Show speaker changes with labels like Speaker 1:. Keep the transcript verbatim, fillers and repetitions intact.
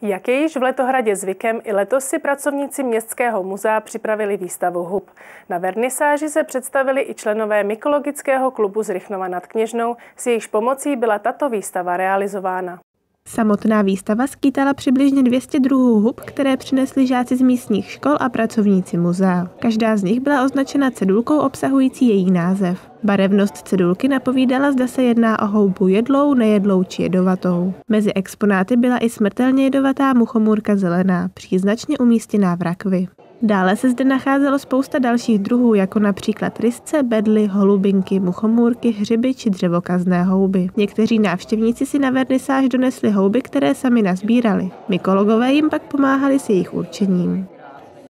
Speaker 1: Jak je již v Letohradě zvykem, i letos si pracovníci Městského muzea připravili výstavu hub. Na vernisáži se představili i členové mykologického klubu z Rychnova nad Kněžnou, s jejichž pomocí byla tato výstava realizována.
Speaker 2: Samotná výstava skýtala přibližně dvě stě druhů hub, které přinesli žáci z místních škol a pracovníci muzea. Každá z nich byla označena cedulkou obsahující její název. Barevnost cedulky napovídala, zda se jedná o houbu jedlou, nejedlou či jedovatou. Mezi exponáty byla i smrtelně jedovatá muchomůrka zelená, příznačně umístěná v rakvi. Dále se zde nacházelo spousta dalších druhů, jako například rysce, bedly, holubinky, muchomůrky, hřiby či dřevokazné houby. Někteří návštěvníci si na vernisáž donesli houby, které sami nazbírali. Mykologové jim pak pomáhali s jejich určením.